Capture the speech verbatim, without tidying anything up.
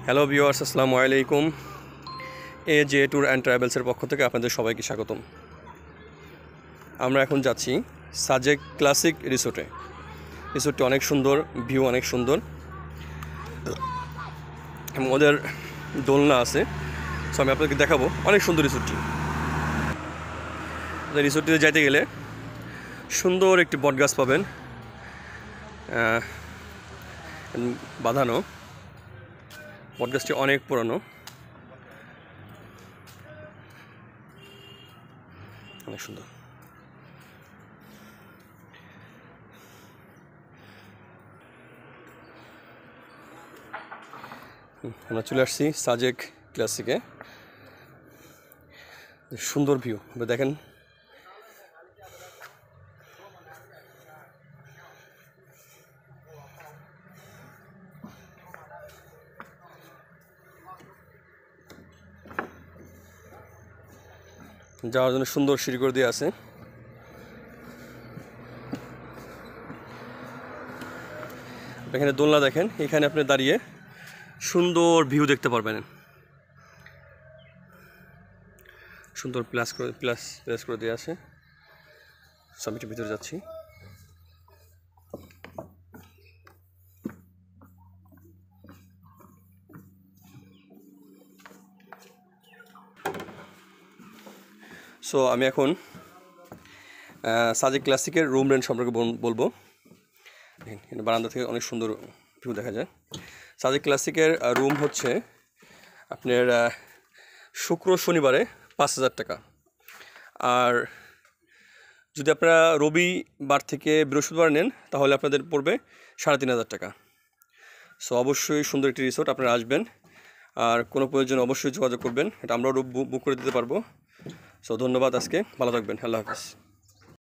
Hello viewers, আসসালামু আলাইকুম। A J tour and ট্রাভেলসের পক্ষ থেকে আপনাদের সবাইকে স্বাগতম। আমরা এখন যাচ্ছি সাজেক ক্লাসিক রিসোর্টে। রিসোর্টটি অনেক সুন্দর, ভিউ অনেক সুন্দর এবং ওদের দোলনা আছে। সো আমি আপনাদেরকে দেখাবো অনেক সুন্দর রিসোর্টটি। রিসোর্টটিতে যাইতে গেলে সুন্দর একটি বটগাছ পাবেন, বাঁধানো। বটগাছটি অনেক পুরানো, অনেক সুন্দর। আমরা চলে আসছি সাজেক ক্লাসিকে। সুন্দর ভিউ দেখেন। যাওয়ার জন্য সুন্দর সিঁড়ি করে দিয়ে আছে। এখানে দোলনা দেখেন, এখানে আপনি দাঁড়িয়ে সুন্দর ভিউ দেখতে পারবেন। সুন্দর প্লাস করে প্লাস প্লাস করে দিয়ে আছে। সামিটের ভিতরে যাচ্ছি। সো আমি এখন সাজেক ক্লাসিকের রুম রেন্ট সম্পর্কে বলবো। বারান্দা থেকে অনেক সুন্দর ভিউ দেখা যায়। সাজেক ক্লাসিকের রুম হচ্ছে আপনার শুক্র শনিবারে পাঁচ হাজার টাকা, আর যদি আপনারা রবিবার থেকে বৃহস্পতিবার নেন তাহলে আপনাদের পড়বে সাড়ে তিন হাজার টাকা। সো অবশ্যই সুন্দর একটি রিসোর্ট, আপনারা আসবেন। আর কোনো প্রয়োজন অবশ্যই যোগাযোগ করবেন, এটা আমরাও বুক করে দিতে পারবো। সো ধন্যবাদ, আজকে ভালো থাকবেন, আল্লাহ হাফিজ।